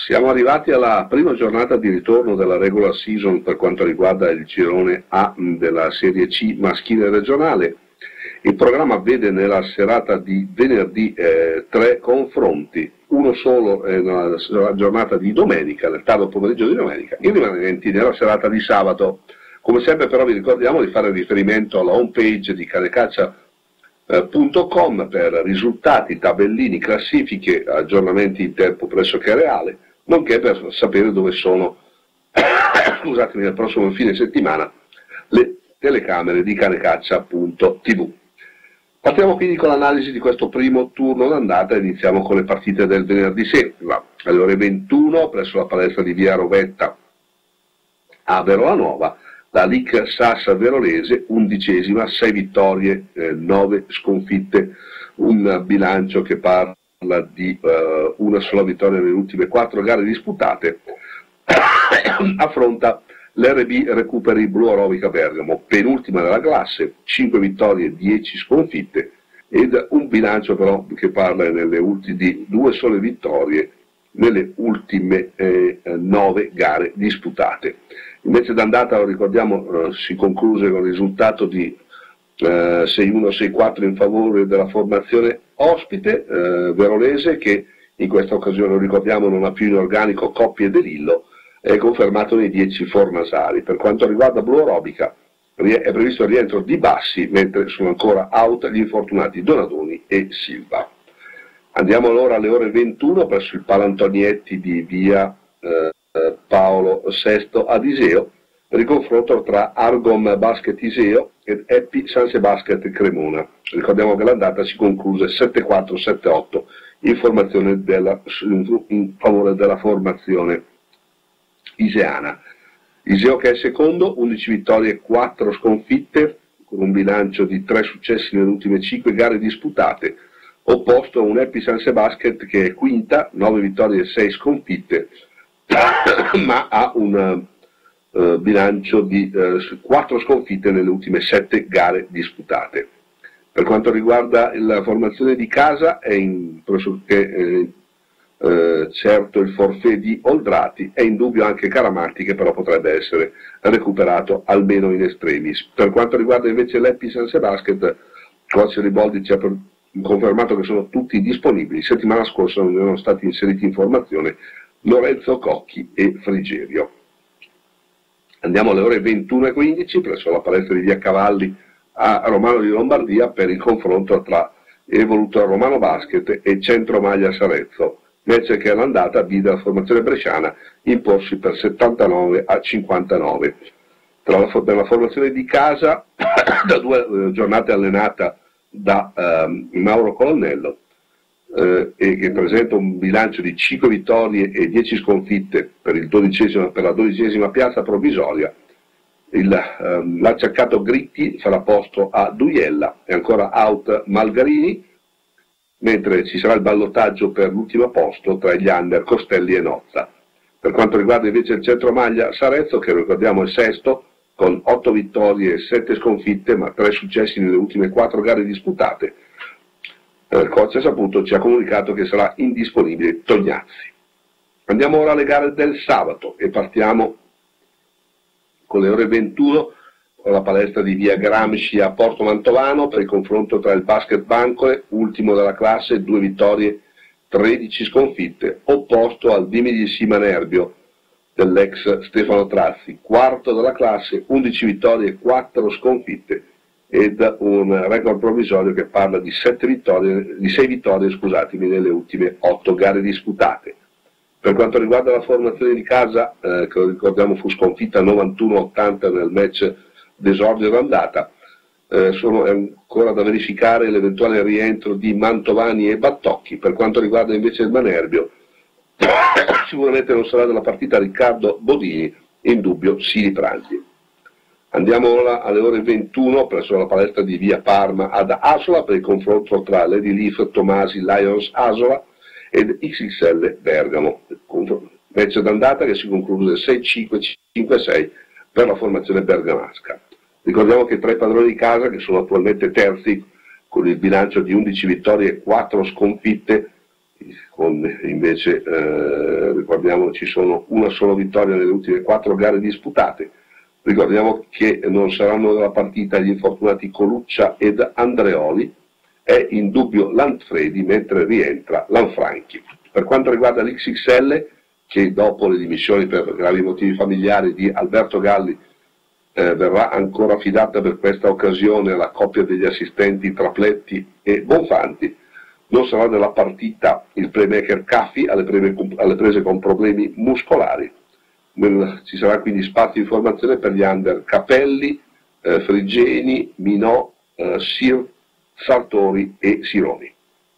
Siamo arrivati alla prima giornata di ritorno della regular season per quanto riguarda il girone A della Serie C maschile regionale. Il programma vede nella serata di venerdì 3 confronti, uno solo nella giornata di domenica, nel tardo pomeriggio di domenica, i rimanenti nella serata di sabato. Come sempre però vi ricordiamo di fare riferimento alla home page di canecaccia.com per risultati, tabellini, classifiche, aggiornamenti in tempo pressoché reale, nonché per sapere dove sono, scusatemi, nel prossimo fine settimana le telecamere di canecaccia.tv. Partiamo quindi con l'analisi di questo primo turno d'andata e iniziamo con le partite del venerdì sera. Alle ore 21 presso la palestra di Via Rovetta a Verona Nuova, la LIC Sassa Verolese, 11ª, 6 vittorie, 9 sconfitte, un bilancio che parla di una sola vittoria nelle ultime 4 gare disputate, affronta l'RB Recuperi Blu Arobica Bergamo, penultima della classe, 5 vittorie, 10 sconfitte, ed un bilancio però che parla di 2 sole vittorie nelle ultime 9 gare disputate. Invece d'andata, lo ricordiamo, si concluse con il risultato di 6-1-6-4 in favore della formazione ospite verolese, che in questa occasione, lo ricordiamo, non ha più in organico Coppie De Lillo, è confermato nei 10 fornasari. Per quanto riguarda Blu Arobica è previsto il rientro di Bassi, mentre sono ancora out gli infortunati Donadoni e Silva. Andiamo allora alle ore 21 presso il Palantonietti di via Paolo VI ad Iseo, per il confronto tra Argom Basket Iseo ed Eppi Sanse Basket Cremona. Ricordiamo che l'andata si concluse 7-4-7-8 in favore della formazione iseana. Iseo, che è secondo, 11 vittorie e 4 sconfitte, con un bilancio di 3 successi nelle ultime 5 gare disputate, opposto a un Eppi Sanse Basket che è quinta, 9 vittorie e 6 sconfitte, ma ha un bilancio di 4 sconfitte nelle ultime 7 gare disputate. Per quanto riguarda la formazione di casa, è pressoché certo il forfait di Oldrati, è in dubbio anche Caramatti, che però potrebbe essere recuperato almeno in estremis. Per quanto riguarda invece l'Eppi Sanse Basket, coach Riboldi ci ha confermato che sono tutti disponibili. Settimana scorsa non erano stati inseriti in formazione Lorenzo Cocchi e Frigerio. Andiamo alle ore 21:15 presso la palestra di Via Cavalli a Romano di Lombardia per il confronto tra Evolutor Romano Basket e Centro Maglia Sarezzo, invece che all'andata vide la formazione bresciana imporsi per 79-59. Nella formazione di casa, da 2 giornate allenata da Mauro Colonnello, e che presenta un bilancio di 5 vittorie e 10 sconfitte per la 12ª piazza provvisoria, l'acciaccato Gritti farà posto a Duiella e ancora out Malgarini, mentre ci sarà il ballottaggio per l'ultimo posto tra gli under Costelli e Nozza. Per quanto riguarda invece il centro maglia Sarezzo, che ricordiamo è sesto, con 8 vittorie e 7 sconfitte, ma 3 successi nelle ultime 4 gare disputate, il coach Saputo ci ha comunicato che sarà indisponibile Tognazzi. Andiamo ora alle gare del sabato e partiamo con le ore 21 con la palestra di via Gramsci a Porto Mantovano per il confronto tra il Basket Bancole, ultimo della classe, 2 vittorie, 13 sconfitte, opposto al Dimidi Manerbio dell'ex Stefano Trazzi, quarto della classe, 11 vittorie e 4 sconfitte, ed un record provvisorio che parla di 6 vittorie, nelle ultime 8 gare disputate. Per quanto riguarda la formazione di casa, che ricordiamo fu sconfitta 91-80 nel match d'esordio d'andata, sono ancora da verificare l'eventuale rientro di Mantovani e Battocchi. Per quanto riguarda invece il Manerbio, sicuramente non sarà della partita Riccardo Bodini, in dubbio Sili Pranzi. Andiamo ora alle ore 21 presso la palestra di via Parma ad Asola per il confronto tra Lady Leaf Tomasi Lions Asola ed XXL Bergamo, match d'andata che si conclude 6-5-5-6 per la formazione bergamasca. Ricordiamo che tra i padroni di casa, che sono attualmente terzi con il bilancio di 11 vittorie e 4 sconfitte, con invece, ricordiamo, ci sono una sola vittoria nelle ultime 4 gare disputate. Ricordiamo che non saranno nella partita gli infortunati Coluccia ed Andreoli, è in dubbio Lanfredi, mentre rientra Lanfranchi. Per quanto riguarda l'XXL, che dopo le dimissioni per gravi motivi familiari di Alberto Galli verrà ancora affidata per questa occasione alla coppia degli assistenti Trapletti e Bonfanti, non sarà nella partita il playmaker Caffi alle prese con problemi muscolari. Ci sarà quindi spazio di formazione per gli under Capelli, Frigeni, Minò, Sartori e Sironi.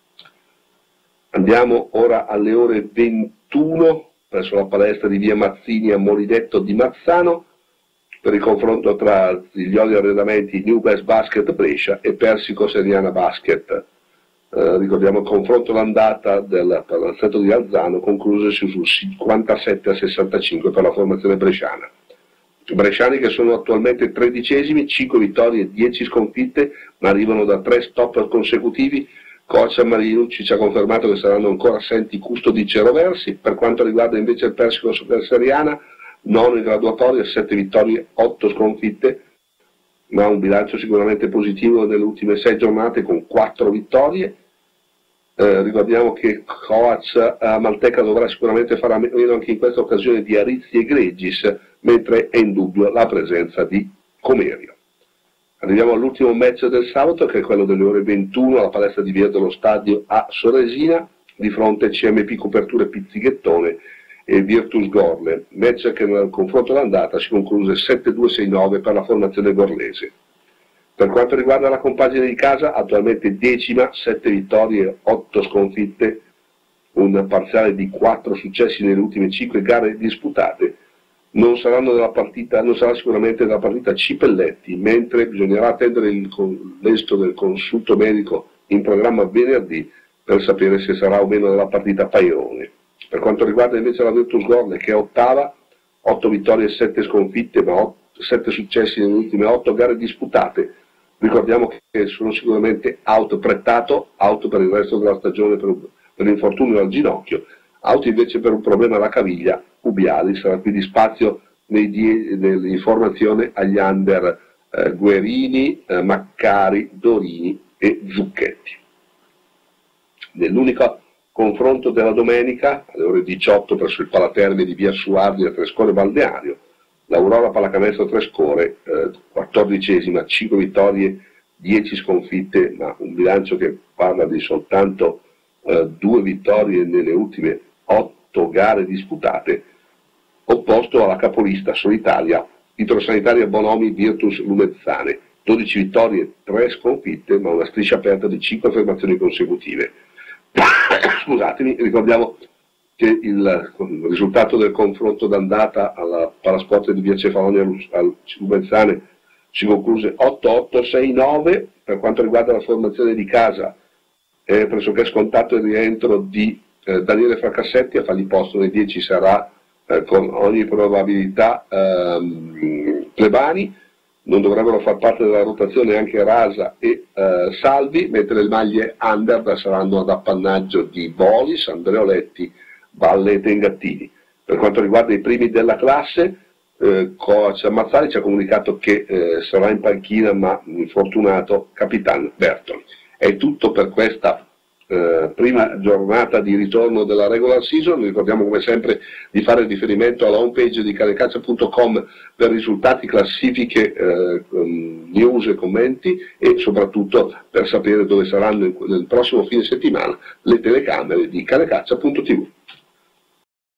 Andiamo ora alle ore 21 presso la palestra di via Mazzini a Molidetto di Mazzano per il confronto tra gli Oli Arredamenti New Best Basket Brescia e Persico Seriana Basket. Ricordiamo il confronto d'andata del palazzetto di Alzano conclusosi sul 57-65 per la formazione bresciana. I bresciani che sono attualmente 13esimi, 5 vittorie e 10 sconfitte, ma arrivano da 3 stop consecutivi. Coach Marinucci ci ha confermato che saranno ancora assenti Custodi Ceroversi. Per quanto riguarda invece il Persico Seriana, 9 in graduatoria, 7 vittorie, 8 sconfitte, ma un bilancio sicuramente positivo nelle ultime 6 giornate con 4 vittorie. Ricordiamo che coach Malteca dovrà sicuramente fare a meno anche in questa occasione di Arizzi e Gregis, mentre è in dubbio la presenza di Comerio. Arriviamo all'ultimo match del sabato, che è quello delle ore 21 alla palestra di Via dello Stadio a Soresina, di fronte CMP Coperture Pizzighettone e Virtus Gorle, match che nel confronto d'andata si concluse 7-2-6-9 per la formazione gorlese. Per quanto riguarda la compagine di casa, attualmente 10ª, 7 vittorie, 8 sconfitte, un parziale di 4 successi nelle ultime 5 gare disputate. Non sarà sicuramente nella partita Cipelletti, mentre bisognerà attendere l'esito del consulto medico in programma venerdì per sapere se sarà o meno nella partita Pairone. Per quanto riguarda invece la Virtus Gorle, che è 8ª, 8 vittorie e 7 sconfitte, ma 7 successi nelle ultime 8 gare disputate. Ricordiamo che sono sicuramente out Prettato, out per il resto della stagione per l'infortunio al ginocchio, out invece per un problema alla caviglia, Ubiali. Sarà quindi spazio nell'informazione agli under Guerini, Maccari, Dorini e Zucchetti. Nell'unico confronto della domenica, alle ore 18 presso il Palaterme di via Suardi a Trescore Balneario, l'Aurora Pallacanestro Trescore, 14esima, 5 vittorie, 10 sconfitte, ma un bilancio che parla di soltanto 2 vittorie nelle ultime 8 gare disputate, opposto alla capolista solitaria Idrosanitaria Bonomi Virtus Lumezzane, 12 vittorie, 3 sconfitte, ma una striscia aperta di 5 affermazioni consecutive. Scusatemi, ricordiamo che il risultato del confronto d'andata alla Palasport di via Cefalonia al Lumezzane si concluse 8-8-6-9. Per quanto riguarda la formazione di casa, è pressoché scontato il rientro di Daniele Fracassetti. A fargli posto nei 10 sarà con ogni probabilità Plebani. Non dovrebbero far parte della rotazione anche Rasa e Salvi, mentre le maglie under saranno ad appannaggio di Bolis, Andreoletti, Valle e Tengattini. Per quanto riguarda i primi della classe, coach Mazzari ci ha comunicato che sarà in panchina ma infortunato Capitan Bertoli. È tutto per questa prima giornata di ritorno della regular season. Ricordiamo come sempre di fare riferimento alla homepage di calecalcio.com per risultati, classifiche, news e commenti, e soprattutto per sapere dove saranno nel prossimo fine settimana le telecamere di calecalcio.tv.